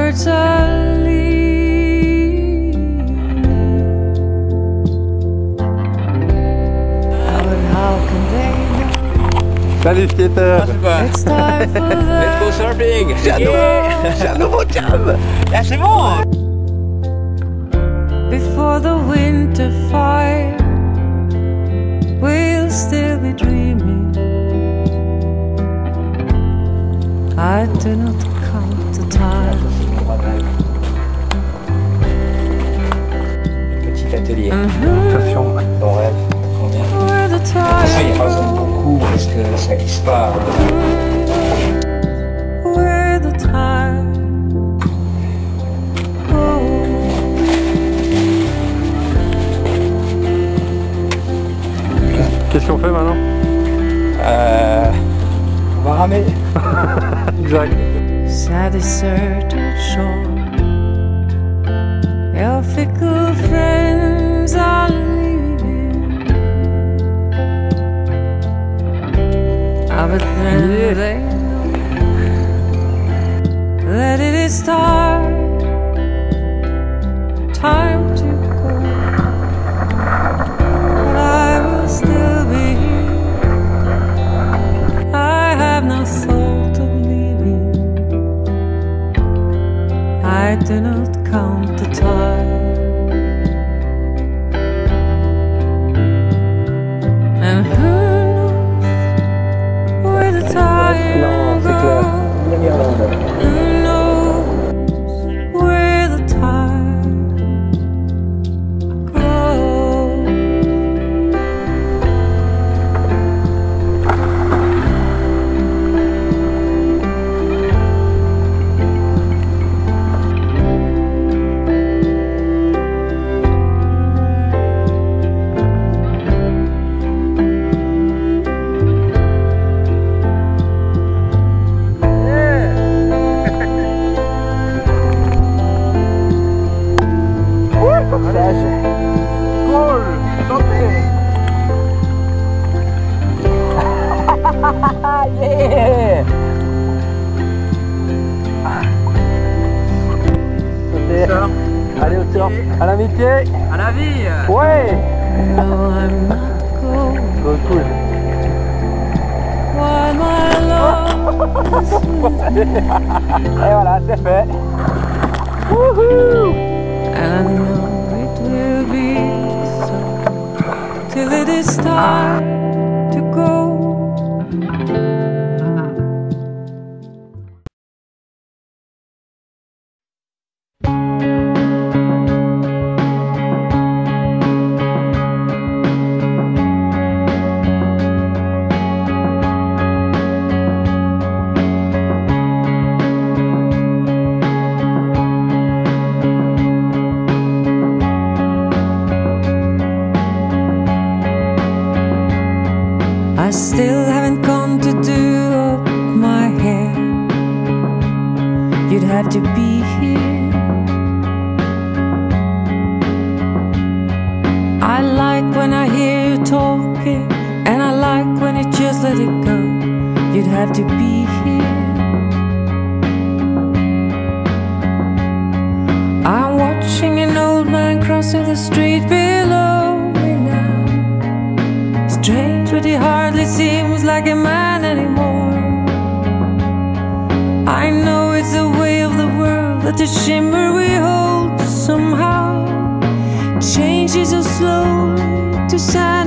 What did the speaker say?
birds are leaving, but how can they know? Salut skater! It's time for Let's go them. surfing! J'ai un nouveau job! Là c'est bon! Before the winter fire, we'll still be dreaming. I do not count the time. Petit atelier. Attention, Ton rêve, combien? Where the Ça, il n'y a pas besoin de time, beaucoup parce que ça glisse pas. where the time goes. qu'est-ce qu'on fait maintenant? On va ramer. Exact. Sad deserted shore, your fickle friends are leaving. Ah, but then they know that it is time to go. But I will still be here. I have no thought of leaving. I do not count the time. And who knows where the time Non, c'est clair. Bien Irlande. Who knows where the time goes? Cool! Santé! Yeah! Santé! Allez au surf! À l'amitié! À la vie! Ouais! No, I'm not going Go cool! while my love is Et voilà, c'est fait! Wouhou! and I know it will be so till it is time to go. I still haven't gone to do up my hair. You'd have to be here. I like when I hear you talking, and I like when you just let it go. You'd have to be here. I'm watching an old man crossing the street below me now. Strange, but he hardly seems like a man anymore. I know it's the way of the world that the shimmer we hold somehow changes so slowly to sound.